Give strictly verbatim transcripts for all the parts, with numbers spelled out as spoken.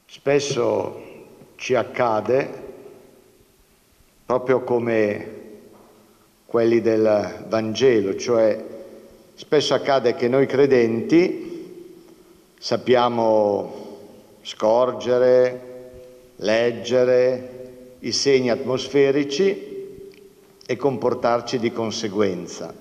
Spesso ci accade, proprio come quelli del Vangelo, cioè spesso accade che noi credenti sappiamo scorgere, leggere i segni atmosferici e comportarci di conseguenza.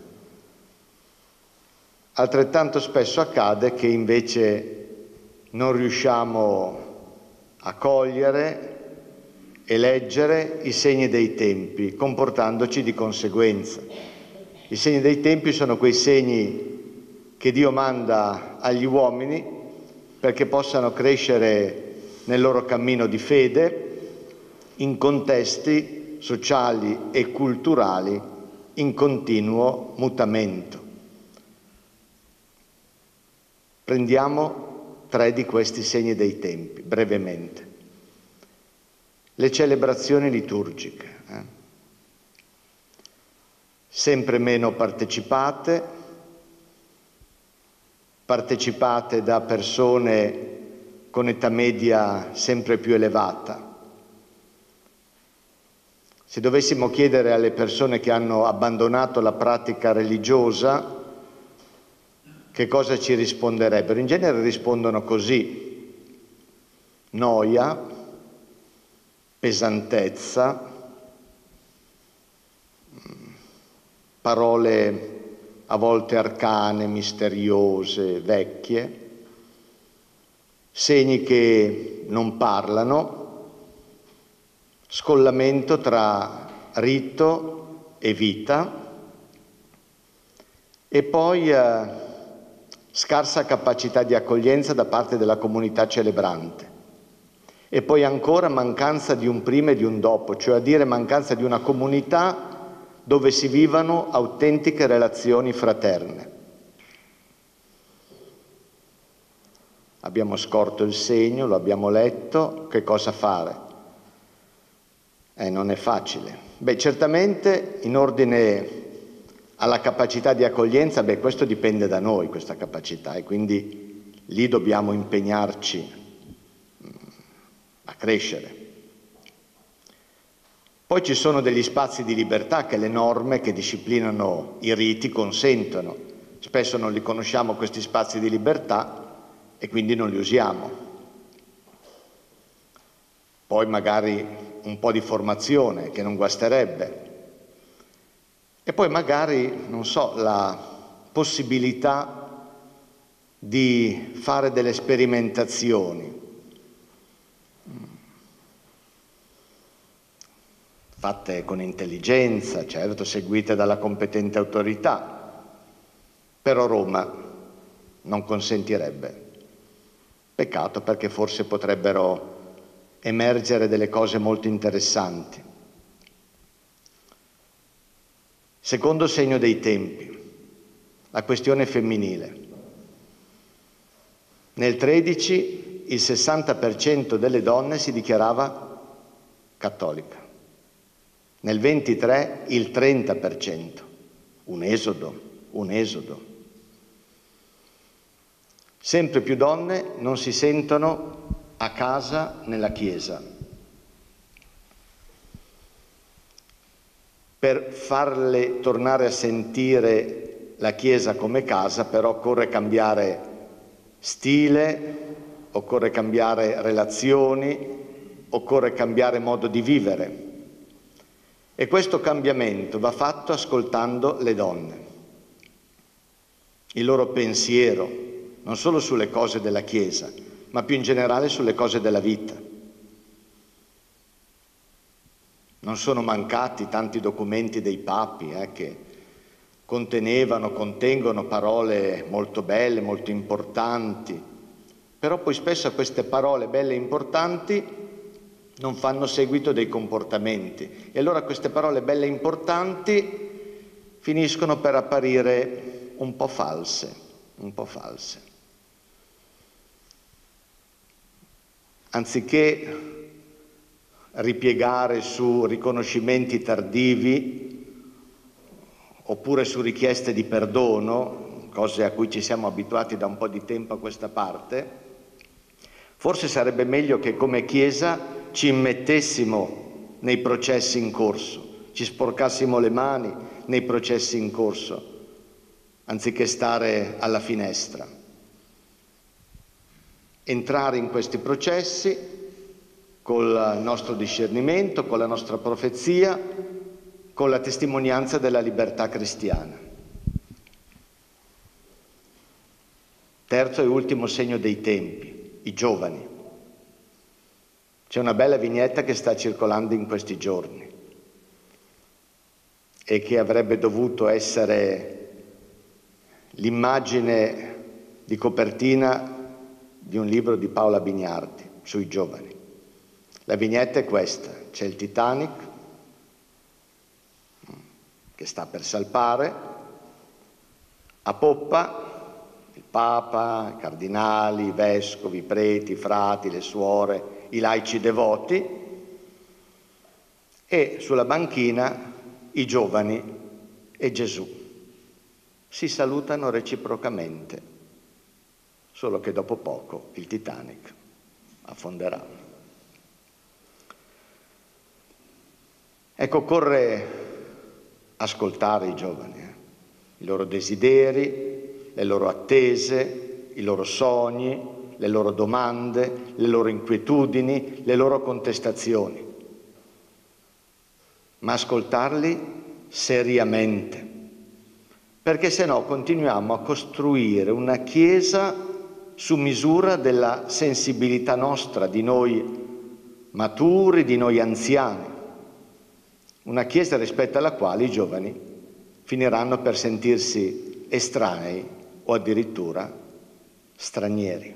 Altrettanto spesso accade che invece non riusciamo a cogliere e leggere i segni dei tempi, comportandoci di conseguenza. I segni dei tempi sono quei segni che Dio manda agli uomini perché possano crescere nel loro cammino di fede in contesti sociali e culturali in continuo mutamento. Prendiamo tre di questi segni dei tempi, brevemente. Le celebrazioni liturgiche, eh? sempre meno partecipate, partecipate da persone con età media sempre più elevata. Se dovessimo chiedere alle persone che hanno abbandonato la pratica religiosa che cosa ci risponderebbero, in genere rispondono così: noia, pesantezza, parole a volte arcane, misteriose, vecchie, segni che non parlano, scollamento tra rito e vita e poi eh, scarsa capacità di accoglienza da parte della comunità celebrante. E poi ancora mancanza di un prima e di un dopo, cioè a dire mancanza di una comunità dove si vivano autentiche relazioni fraterne. Abbiamo scorto il segno, lo abbiamo letto, che cosa fare? Eh, non è facile. Beh, certamente in ordine alla capacità di accoglienza, beh, questo dipende da noi, questa capacità, e quindi lì dobbiamo impegnarci a crescere. Poi ci sono degli spazi di libertà che le norme che disciplinano i riti consentono. Spesso non li conosciamo questi spazi di libertà e quindi non li usiamo. Poi magari un po' di formazione che non guasterebbe. E poi magari, non so, la possibilità di fare delle sperimentazioni. Fatte con intelligenza, certo, seguite dalla competente autorità, però Roma non consentirebbe. Peccato, perché forse potrebbero emergere delle cose molto interessanti. Secondo segno dei tempi, la questione femminile. Nel tredici il sessanta per cento delle donne si dichiarava cattolica. Nel ventitré il trenta per cento, un esodo, un esodo. Sempre più donne non si sentono a casa nella Chiesa. Per farle tornare a sentire la Chiesa come casa, però occorre cambiare stile, occorre cambiare relazioni, occorre cambiare modo di vivere. E questo cambiamento va fatto ascoltando le donne, il loro pensiero, non solo sulle cose della Chiesa, ma più in generale sulle cose della vita. Non sono mancati tanti documenti dei papi eh, che contenevano, contengono parole molto belle, molto importanti, però poi spesso a queste parole belle e importanti non fanno seguito dei comportamenti. E allora queste parole belle e importanti finiscono per apparire un po' false, un po' false. Anziché ripiegare su riconoscimenti tardivi oppure su richieste di perdono, cose a cui ci siamo abituati da un po' di tempo a questa parte, Forse sarebbe meglio che come Chiesa ci immettessimo nei processi in corso, ci sporcassimo le mani nei processi in corso, anziché stare alla finestra. Entrare in questi processi col nostro discernimento, con la nostra profezia, con la testimonianza della libertà cristiana. Terzo e ultimo segno dei tempi, i giovani. C'è una bella vignetta che sta circolando in questi giorni e che avrebbe dovuto essere l'immagine di copertina di un libro di Paola Bignardi sui giovani. La vignetta è questa: c'è il Titanic che sta per salpare, a poppa il Papa, i cardinali, i vescovi, i preti, i frati, le suore, i laici devoti, e sulla banchina i giovani e Gesù. Si salutano reciprocamente, solo che dopo poco il Titanic affonderà. Ecco, occorre ascoltare i giovani, eh? i loro desideri, le loro attese, i loro sogni, le loro domande, le loro inquietudini, le loro contestazioni. Ma ascoltarli seriamente, perché se no continuiamo a costruire una Chiesa su misura della sensibilità nostra, di noi maturi, di noi anziani. Una Chiesa rispetto alla quale i giovani finiranno per sentirsi estranei o addirittura stranieri.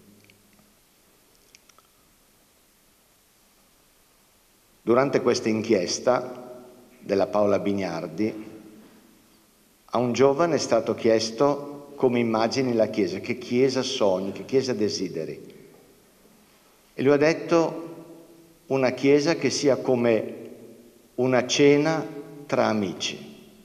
Durante questa inchiesta della Paola Bignardi, a un giovane è stato chiesto come immagini la Chiesa, che Chiesa sogni, che Chiesa desideri. E lui ha detto una Chiesa che sia come una cena tra amici,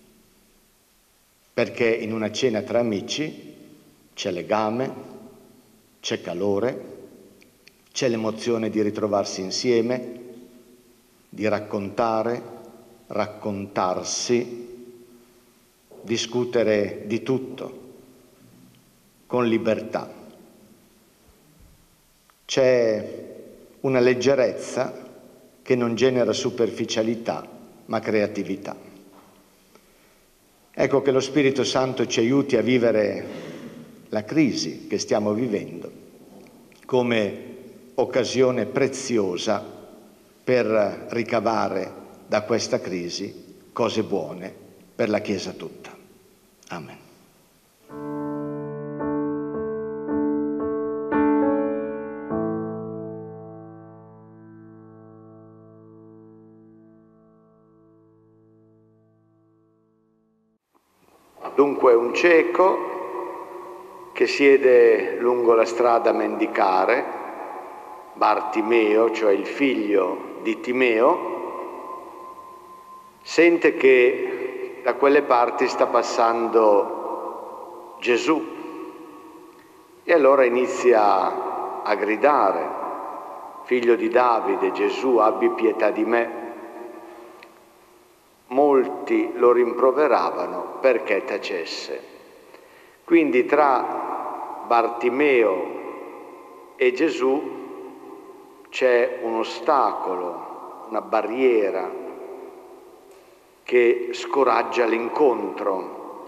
perché in una cena tra amici c'è legame, c'è calore, c'è l'emozione di ritrovarsi insieme, di raccontare, raccontarsi, discutere di tutto, con libertà. C'è una leggerezza che non genera superficialità, ma creatività. Ecco che lo Spirito Santo ci aiuti a vivere la crisi che stiamo vivendo come occasione preziosa per ricavare da questa crisi cose buone per la Chiesa tutta. Amen. Dunque un cieco che siede lungo la strada a mendicare, Bartimeo, cioè il figlio di Timeo, sente che da quelle parti sta passando Gesù e allora inizia a gridare: figlio di Davide, Gesù, abbi pietà di me. Molti lo rimproveravano perché tacesse. Quindi tra Bartimeo e Gesù c'è un ostacolo, una barriera che scoraggia l'incontro.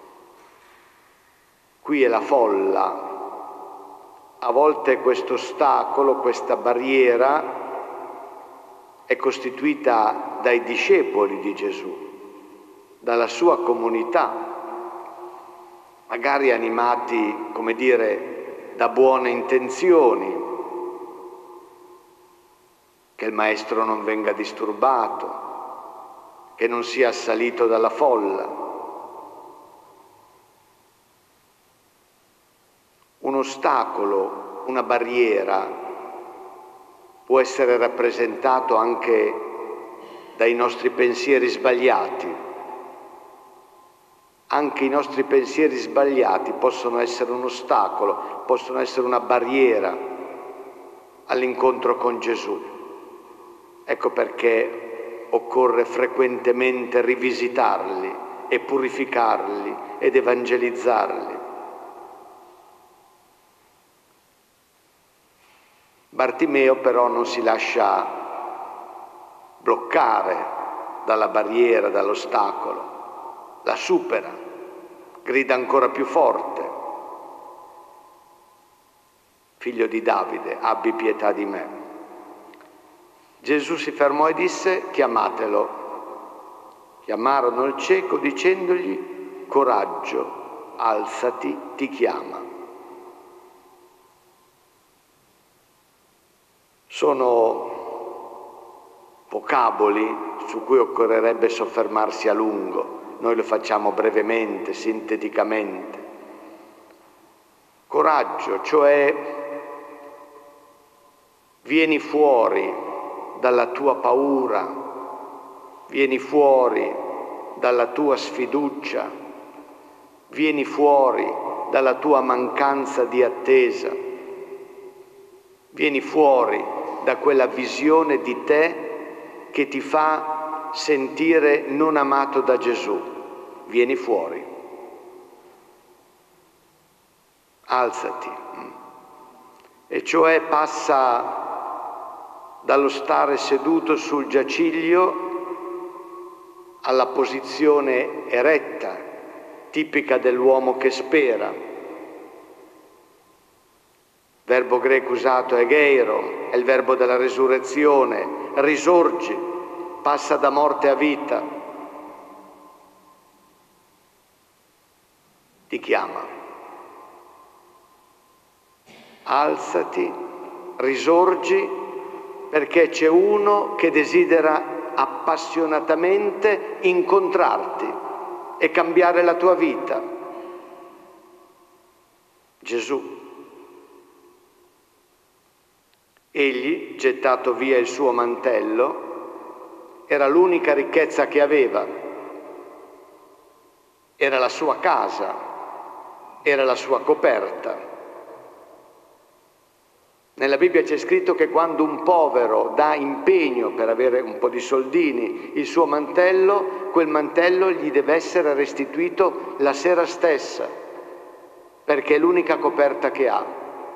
Qui è la folla. A volte questo ostacolo, questa barriera è costituita dai discepoli di Gesù, dalla sua comunità, magari animati, come dire, da buone intenzioni, che il Maestro non venga disturbato, che non sia assalito dalla folla. Un ostacolo, una barriera può essere rappresentato anche dai nostri pensieri sbagliati. Anche i nostri pensieri sbagliati possono essere un ostacolo, possono essere una barriera all'incontro con Gesù. Ecco perché occorre frequentemente rivisitarli e purificarli ed evangelizzarli. Bartimeo però non si lascia bloccare dalla barriera, dall'ostacolo, la supera, grida ancora più forte: figlio di Davide, abbi pietà di me. Gesù si fermò e disse: chiamatelo. Chiamarono il cieco dicendogli: coraggio, alzati, ti chiama. Sono vocaboli su cui occorrerebbe soffermarsi a lungo. Noi lo facciamo brevemente, sinteticamente. Coraggio, cioè vieni fuori dalla tua paura, vieni fuori dalla tua sfiducia, vieni fuori dalla tua mancanza di attesa, vieni fuori da quella visione di te che ti fa sentire non amato da Gesù. Vieni fuori. Alzati. E cioè passa dallo stare seduto sul giaciglio alla posizione eretta, tipica dell'uomo che spera. Il verbo greco usato è geiro, è il verbo della resurrezione, risorgi, passa da morte a vita. Ti chiama. Alzati, risorgi, perché c'è uno che desidera appassionatamente incontrarti e cambiare la tua vita. Gesù. Egli, gettato via il suo mantello, era l'unica ricchezza che aveva, era la sua casa, era la sua coperta. Nella Bibbia c'è scritto che quando un povero dà impegno per avere un po' di soldini il suo mantello, quel mantello gli deve essere restituito la sera stessa, perché è l'unica coperta che ha.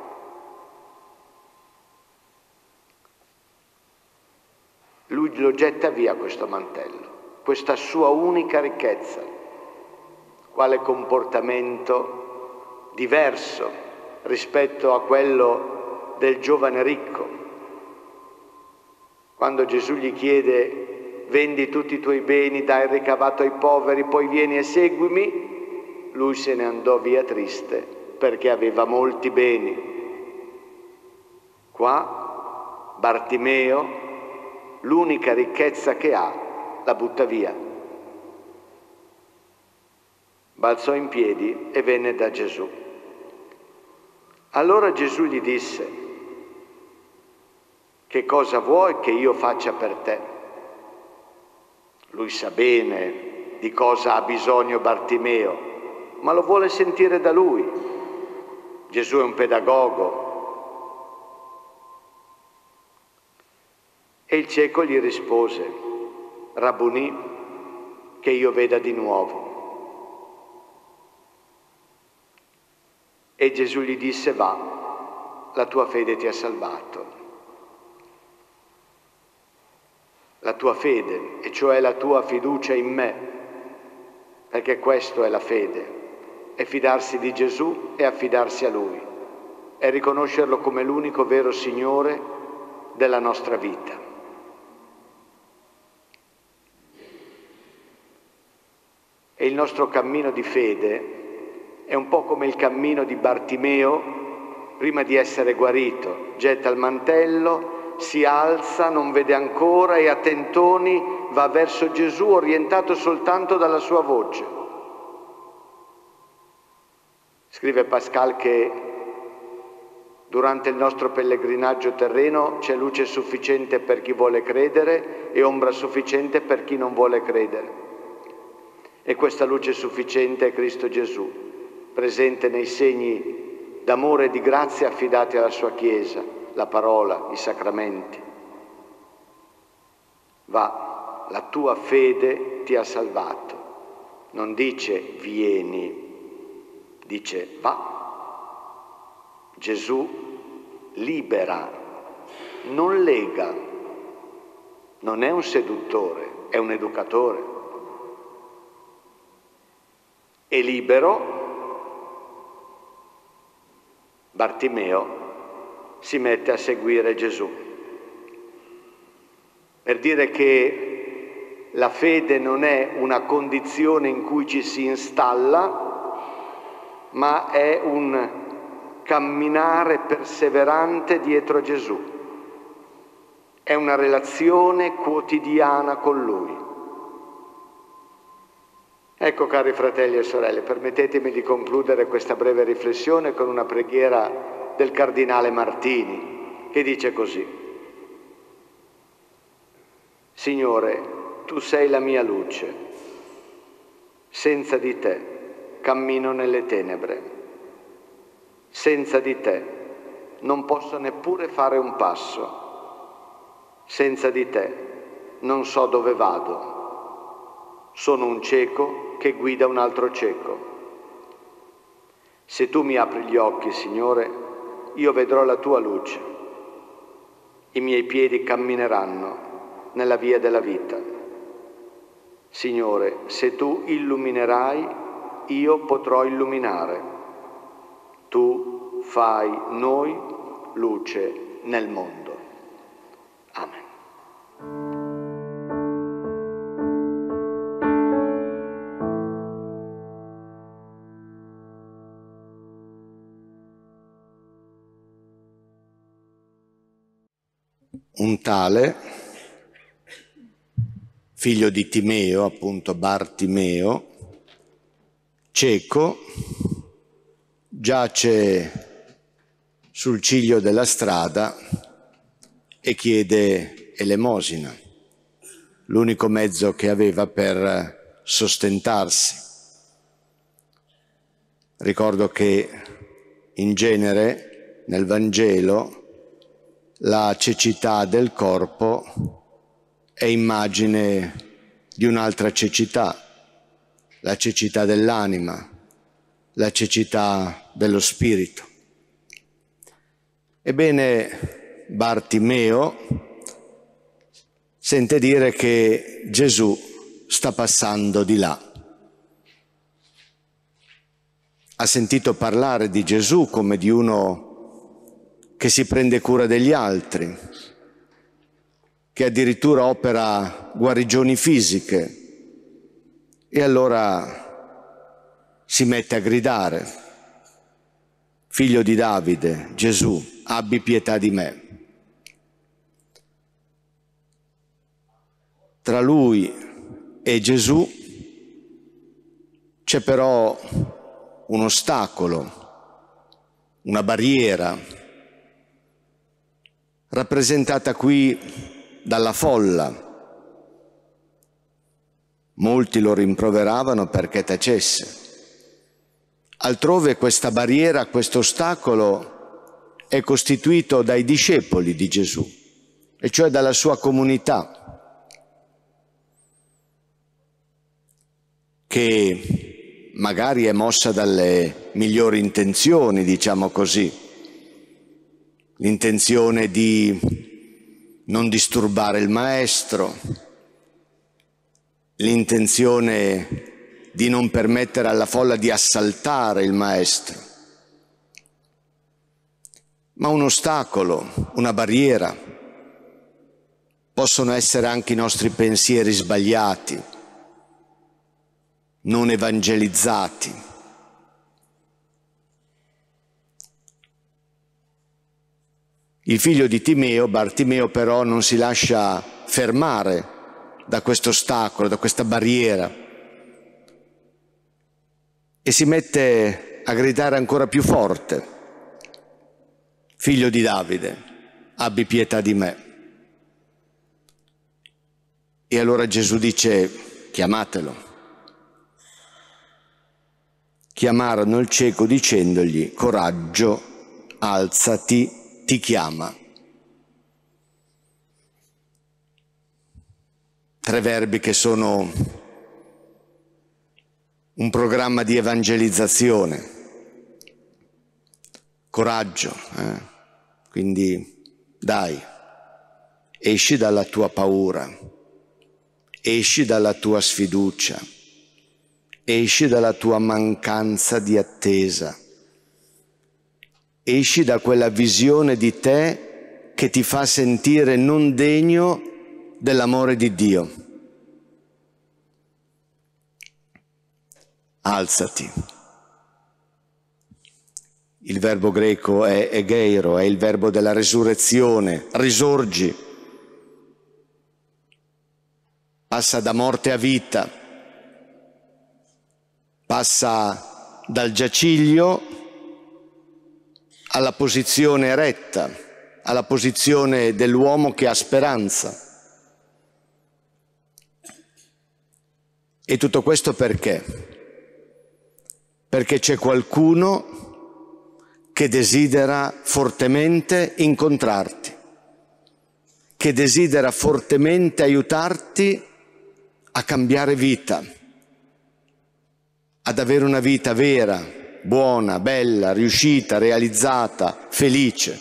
Lui lo getta via questo mantello, questa sua unica ricchezza. Quale comportamento diverso rispetto a quello del giovane ricco. Quando Gesù gli chiede: vendi tutti i tuoi beni, dai il ricavato ai poveri, poi vieni e seguimi, lui se ne andò via triste perché aveva molti beni. Qua Bartimeo, l'unica ricchezza che ha, la butta via. Balzò in piedi e venne da Gesù. Allora Gesù gli disse: che cosa vuoi che io faccia per te? Lui sa bene di cosa ha bisogno Bartimeo, ma lo vuole sentire da lui. Gesù è un pedagogo. E il cieco gli rispose: Rabbunì, che io veda di nuovo. E Gesù gli disse: va, la tua fede ti ha salvato. La tua fede, e cioè la tua fiducia in me, perché questo è la fede, è fidarsi di Gesù e affidarsi a Lui, è riconoscerlo come l'unico vero Signore della nostra vita. E il nostro cammino di fede è un po' come il cammino di Bartimeo prima di essere guarito. Getta il mantello, si alza, non vede ancora e a tentoni va verso Gesù, orientato soltanto dalla sua voce. Scrive Pascal che durante il nostro pellegrinaggio terreno c'è luce sufficiente per chi vuole credere e ombra sufficiente per chi non vuole credere. E questa luce sufficiente è Cristo Gesù, presente nei segni d'amore e di grazia affidati alla sua Chiesa, la parola, i sacramenti. Va, la tua fede ti ha salvato. Non dice vieni, dice va. Gesù libera, non lega, non è un seduttore, è un educatore. E libero, Bartimeo si mette a seguire Gesù, per dire che la fede non è una condizione in cui ci si installa, ma è un camminare perseverante dietro Gesù, è una relazione quotidiana con Lui. Ecco, cari fratelli e sorelle, permettetemi di concludere questa breve riflessione con una preghiera del cardinale Martini, che dice così: Signore, tu sei la mia luce, senza di te cammino nelle tenebre, senza di te non posso neppure fare un passo, senza di te non so dove vado, sono un cieco che guida un altro cieco. Se tu mi apri gli occhi, Signore, io vedrò la tua luce. I miei piedi cammineranno nella via della vita. Signore, se tu illuminerai, io potrò illuminare. Tu fai noi luce nel mondo. Amen. Un tale, figlio di Timeo, appunto Bartimeo, cieco, giace sul ciglio della strada e chiede elemosina, l'unico mezzo che aveva per sostentarsi. Ricordo che in genere nel Vangelo la cecità del corpo è immagine di un'altra cecità, la cecità dell'anima, la cecità dello spirito. Ebbene, Bartimeo sente dire che Gesù sta passando di là. Ha sentito parlare di Gesù come di uno che si prende cura degli altri, che addirittura opera guarigioni fisiche, e allora si mette a gridare: Figlio di Davide, Gesù, abbi pietà di me. Tra lui e Gesù c'è però un ostacolo, una barriera, rappresentata qui dalla folla. Molti lo rimproveravano perché tacesse. Altrove questa barriera, questo ostacolo è costituito dai discepoli di Gesù, e cioè dalla sua comunità, che magari è mossa dalle migliori intenzioni, diciamo così, l'intenzione di non disturbare il maestro, l'intenzione di non permettere alla folla di assaltare il maestro. Ma un ostacolo, una barriera, possono essere anche i nostri pensieri sbagliati, non evangelizzati. Il figlio di Timeo, Bartimeo, però non si lascia fermare da questo ostacolo, da questa barriera, e si mette a gridare ancora più forte: Figlio di Davide, abbi pietà di me. E allora Gesù dice: chiamatelo. Chiamarono il cieco dicendogli: coraggio, alzati, ti chiama. tre verbi che sono un programma di evangelizzazione. Coraggio, eh? Quindi dai, esci dalla tua paura, esci dalla tua sfiducia, esci dalla tua mancanza di attesa, esci da quella visione di te che ti fa sentire non degno dell'amore di Dio. Alzati. Il verbo greco è egeiro, è il verbo della resurrezione, risorgi. Passa da morte a vita, passa dal giaciglio alla posizione eretta, alla posizione dell'uomo che ha speranza. E tutto questo perché? Perché c'è qualcuno che desidera fortemente incontrarti, che desidera fortemente aiutarti a cambiare vita, ad avere una vita vera, buona, bella, riuscita, realizzata, felice.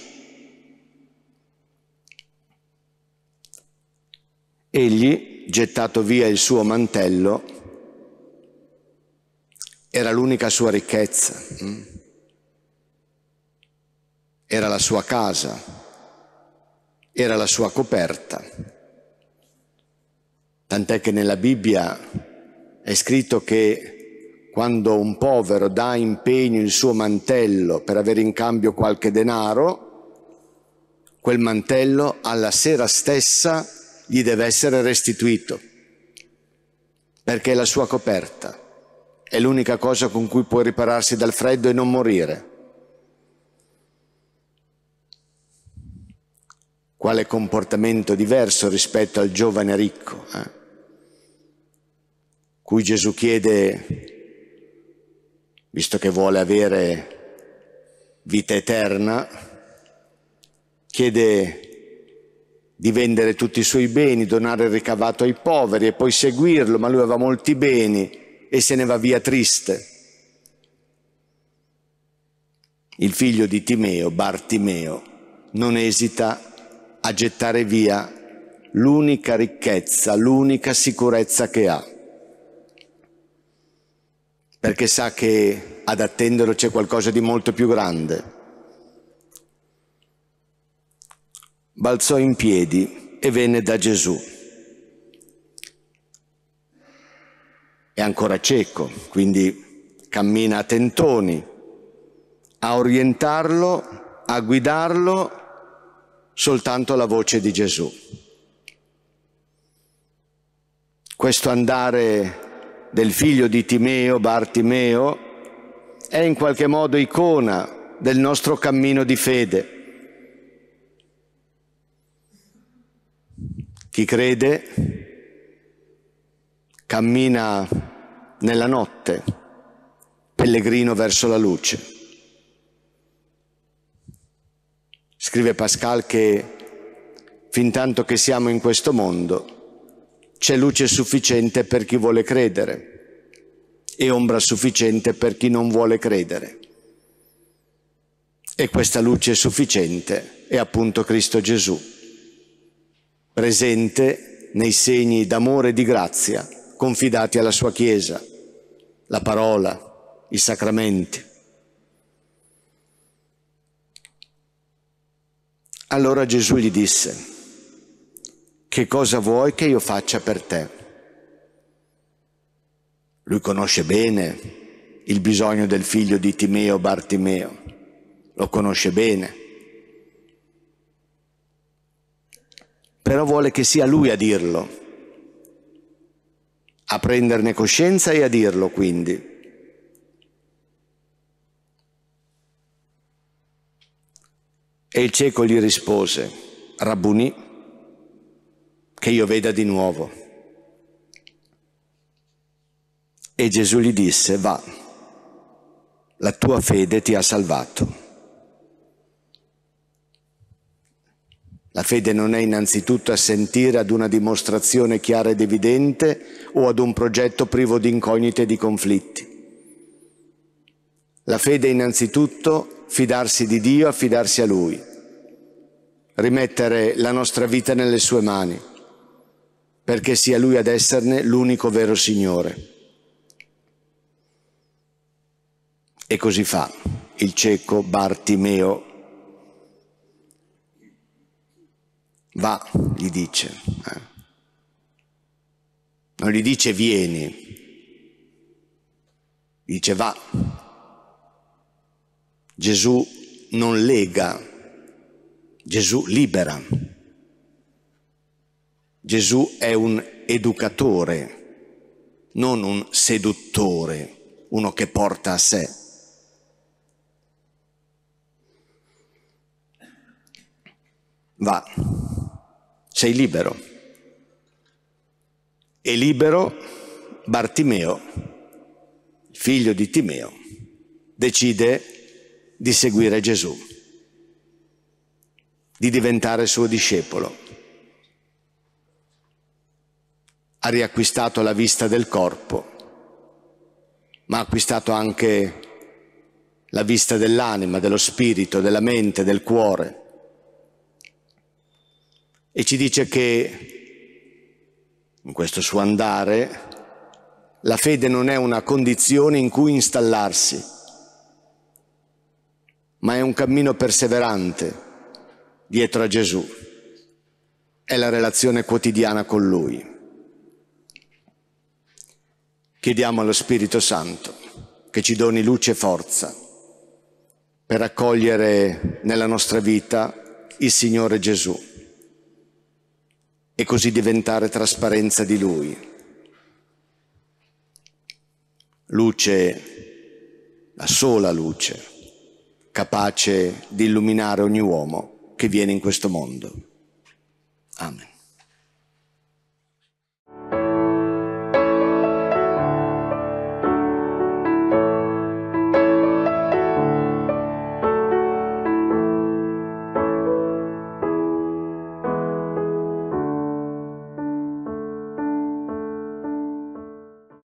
Egli, gettato via il suo mantello, era l'unica sua ricchezza. Era la sua casa, era la sua coperta. Tant'è che nella Bibbia è scritto che quando un povero dà impegno il suo mantello per avere in cambio qualche denaro, quel mantello alla sera stessa gli deve essere restituito, perché è la sua coperta, è l'unica cosa con cui può ripararsi dal freddo e non morire. Quale comportamento diverso rispetto al giovane ricco, eh? cui Gesù chiede, visto che vuole avere vita eterna, chiede di vendere tutti i suoi beni, donare il ricavato ai poveri e poi seguirlo, ma lui aveva molti beni e se ne va via triste. Il figlio di Timeo, Bartimeo, non esita a gettare via l'unica ricchezza, l'unica sicurezza che ha, perché sa che ad attenderlo c'è qualcosa di molto più grande. Balzò in piedi e venne da Gesù. È ancora cieco, quindi cammina a tentoni, a orientarlo, a guidarlo, soltanto la voce di Gesù. Questo andare del figlio di Timeo, Bartimeo, è in qualche modo icona del nostro cammino di fede. Chi crede cammina nella notte, pellegrino verso la luce. Scrive Pascal che fintanto che siamo in questo mondo c'è luce sufficiente per chi vuole credere e ombra sufficiente per chi non vuole credere. E questa luce sufficiente è appunto Cristo Gesù, presente nei segni d'amore e di grazia confidati alla sua Chiesa, la parola, i sacramenti. Allora Gesù gli disse: che cosa vuoi che io faccia per te? Lui conosce bene il bisogno del figlio di Timeo, Bartimeo, lo conosce bene, però vuole che sia lui a dirlo, a prenderne coscienza e a dirlo quindi. E il cieco gli rispose: Rabbunì, che io veda di nuovo. E Gesù gli disse: va, la tua fede ti ha salvato. La fede non è innanzitutto assentire ad una dimostrazione chiara ed evidente o ad un progetto privo di incognite e di conflitti. La fede è innanzitutto fidarsi di Dio, affidarsi a Lui, rimettere la nostra vita nelle sue mani, perché sia Lui ad esserne l'unico vero Signore. E così fa il cieco Bartimeo. Va, gli dice. Eh. Non gli dice vieni, dice va. Gesù non lega, Gesù libera. Gesù è un educatore, non un seduttore, uno che porta a sé. Va, sei libero. E libero Bartimeo, figlio di Timeo, decide di seguire Gesù, di diventare suo discepolo. Ha riacquistato la vista del corpo, ma ha acquistato anche la vista dell'anima, dello spirito, della mente, del cuore. E ci dice che in questo suo andare la fede non è una condizione in cui installarsi, ma è un cammino perseverante dietro a Gesù. È la relazione quotidiana con Lui. Chiediamo allo Spirito Santo che ci doni luce e forza per accogliere nella nostra vita il Signore Gesù e così diventare trasparenza di Lui. Luce, la sola luce, capace di illuminare ogni uomo che viene in questo mondo. Amen.